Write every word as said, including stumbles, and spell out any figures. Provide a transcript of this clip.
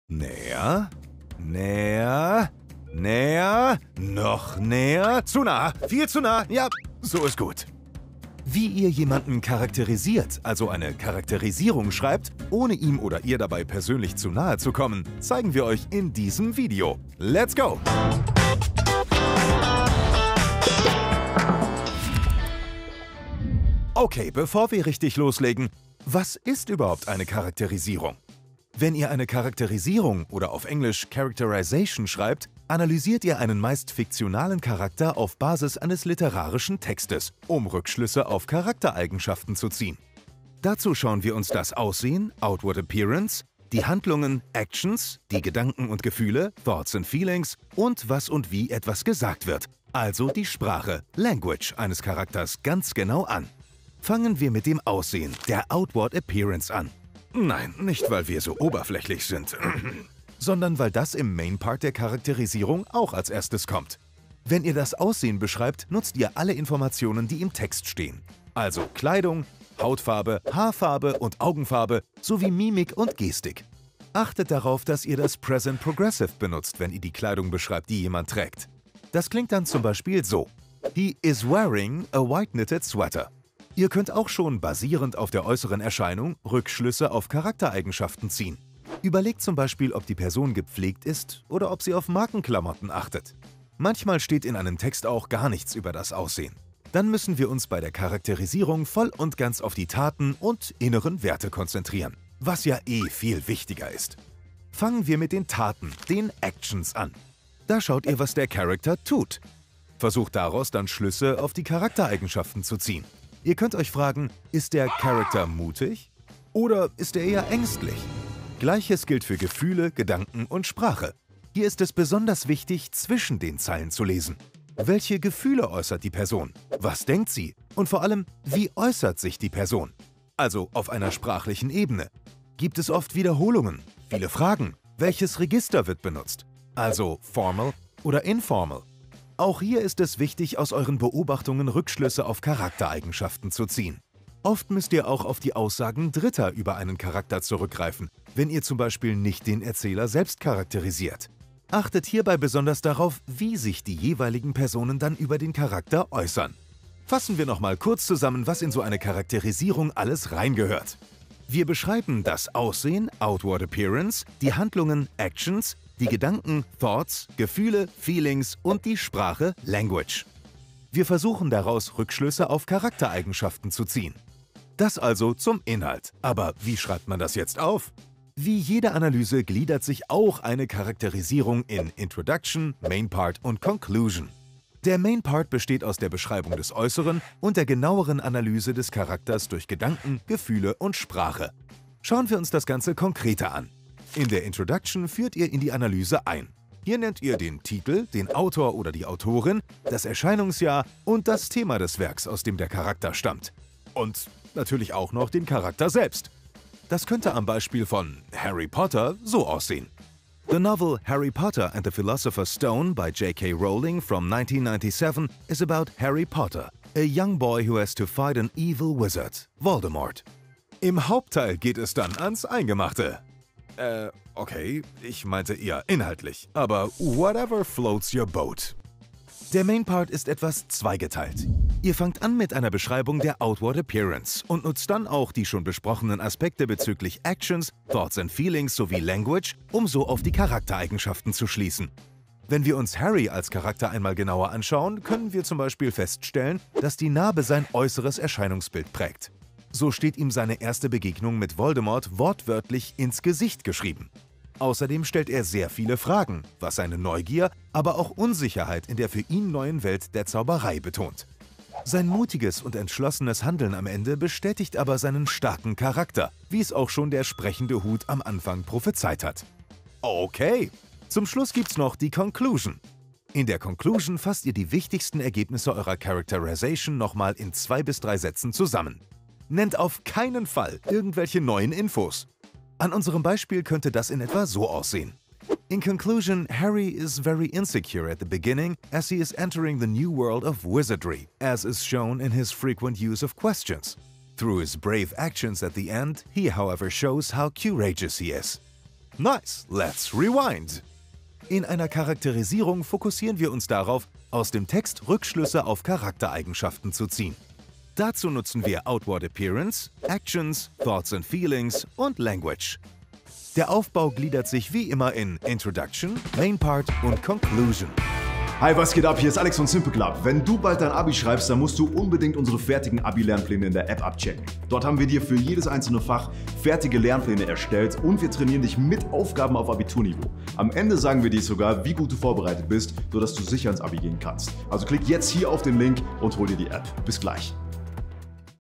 Näher, näher, näher, noch näher, zu nah, viel zu nah, ja, so ist gut. Wie ihr jemanden charakterisiert, also eine Charakterisierung schreibt, ohne ihm oder ihr dabei persönlich zu nahe zu kommen, zeigen wir euch in diesem Video. Let's go! Okay, bevor wir richtig loslegen, was ist überhaupt eine Charakterisierung? Wenn ihr eine Charakterisierung oder auf Englisch Characterization schreibt, analysiert ihr einen meist fiktionalen Charakter auf Basis eines literarischen Textes, um Rückschlüsse auf Charaktereigenschaften zu ziehen. Dazu schauen wir uns das Aussehen, Outward Appearance, die Handlungen, Actions, die Gedanken und Gefühle, Thoughts and Feelings und was und wie etwas gesagt wird, also die Sprache, Language eines Charakters ganz genau an. Fangen wir mit dem Aussehen, der Outward Appearance an. Nein, nicht weil wir so oberflächlich sind, sondern weil das im Main Part der Charakterisierung auch als erstes kommt. Wenn ihr das Aussehen beschreibt, nutzt ihr alle Informationen, die im Text stehen. Also Kleidung, Hautfarbe, Haarfarbe und Augenfarbe sowie Mimik und Gestik. Achtet darauf, dass ihr das Present Progressive benutzt, wenn ihr die Kleidung beschreibt, die jemand trägt. Das klingt dann zum Beispiel so: He is wearing a white knitted sweater. Ihr könnt auch schon basierend auf der äußeren Erscheinung Rückschlüsse auf Charaktereigenschaften ziehen. Überlegt zum Beispiel, ob die Person gepflegt ist oder ob sie auf Markenklamotten achtet. Manchmal steht in einem Text auch gar nichts über das Aussehen. Dann müssen wir uns bei der Charakterisierung voll und ganz auf die Taten und inneren Werte konzentrieren, was ja eh viel wichtiger ist. Fangen wir mit den Taten, den Actions an. Da schaut ihr, was der Charakter tut. Versucht daraus dann Schlüsse auf die Charaktereigenschaften zu ziehen. Ihr könnt euch fragen, ist der Charakter mutig oder ist er eher ängstlich? Gleiches gilt für Gefühle, Gedanken und Sprache. Hier ist es besonders wichtig, zwischen den Zeilen zu lesen. Welche Gefühle äußert die Person? Was denkt sie? Und vor allem, wie äußert sich die Person? Also auf einer sprachlichen Ebene. Gibt es oft Wiederholungen? Viele Fragen? Welches Register wird benutzt? Also formal oder informal? Auch hier ist es wichtig, aus euren Beobachtungen Rückschlüsse auf Charaktereigenschaften zu ziehen. Oft müsst ihr auch auf die Aussagen Dritter über einen Charakter zurückgreifen, wenn ihr zum Beispiel nicht den Erzähler selbst charakterisiert. Achtet hierbei besonders darauf, wie sich die jeweiligen Personen dann über den Charakter äußern. Fassen wir nochmal kurz zusammen, was in so eine Charakterisierung alles reingehört. Wir beschreiben das Aussehen, Outward Appearance, die Handlungen, Actions, die Gedanken, Thoughts, Gefühle, Feelings und die Sprache, Language. Wir versuchen daraus Rückschlüsse auf Charaktereigenschaften zu ziehen. Das also zum Inhalt. Aber wie schreibt man das jetzt auf? Wie jede Analyse gliedert sich auch eine Charakterisierung in Introduction, Main Part und Conclusion. Der Main Part besteht aus der Beschreibung des Äußeren und der genaueren Analyse des Charakters durch Gedanken, Gefühle und Sprache. Schauen wir uns das Ganze konkreter an. In der Introduction führt ihr in die Analyse ein. Hier nennt ihr den Titel, den Autor oder die Autorin, das Erscheinungsjahr und das Thema des Werks, aus dem der Charakter stammt. Und natürlich auch noch den Charakter selbst. Das könnte am Beispiel von Harry Potter so aussehen. The novel Harry Potter and the Philosopher's Stone by J K Rowling from nineteen ninety-seven is about Harry Potter, a young boy who has to fight an evil wizard, Voldemort. Im Hauptteil geht es dann ans Eingemachte. Äh, okay, ich meinte eher inhaltlich, aber whatever floats your boat. Der Main Part ist etwas zweigeteilt. Ihr fangt an mit einer Beschreibung der Outward Appearance und nutzt dann auch die schon besprochenen Aspekte bezüglich Actions, Thoughts and Feelings sowie Language, um so auf die Charaktereigenschaften zu schließen. Wenn wir uns Harry als Charakter einmal genauer anschauen, können wir zum Beispiel feststellen, dass die Narbe sein äußeres Erscheinungsbild prägt. So steht ihm seine erste Begegnung mit Voldemort wortwörtlich ins Gesicht geschrieben. Außerdem stellt er sehr viele Fragen, was seine Neugier, aber auch Unsicherheit in der für ihn neuen Welt der Zauberei betont. Sein mutiges und entschlossenes Handeln am Ende bestätigt aber seinen starken Charakter, wie es auch schon der sprechende Hut am Anfang prophezeit hat. Okay, zum Schluss gibt's noch die Conclusion. In der Conclusion fasst ihr die wichtigsten Ergebnisse eurer Characterization nochmal in zwei bis drei Sätzen zusammen. Nennt auf keinen Fall irgendwelche neuen Infos. An unserem Beispiel könnte das in etwa so aussehen. In conclusion, Harry is very insecure at the beginning as he is entering the new world of wizardry, as is shown in his frequent use of questions. Through his brave actions at the end, he however shows how courageous he is. Nice, let's rewind. In einer Charakterisierung fokussieren wir uns darauf, aus dem Text Rückschlüsse auf Charaktereigenschaften zu ziehen. Dazu nutzen wir Outward Appearance, Actions, Thoughts and Feelings und Language. Der Aufbau gliedert sich wie immer in Introduction, Main Part und Conclusion. Hi, was geht ab? Hier ist Alex von Simple Club. Wenn du bald dein Abi schreibst, dann musst du unbedingt unsere fertigen Abi-Lernpläne in der App abchecken. Dort haben wir dir für jedes einzelne Fach fertige Lernpläne erstellt und wir trainieren dich mit Aufgaben auf Abiturniveau. Am Ende sagen wir dir sogar, wie gut du vorbereitet bist, sodass du sicher ins Abi gehen kannst. Also klick jetzt hier auf den Link und hol dir die App. Bis gleich.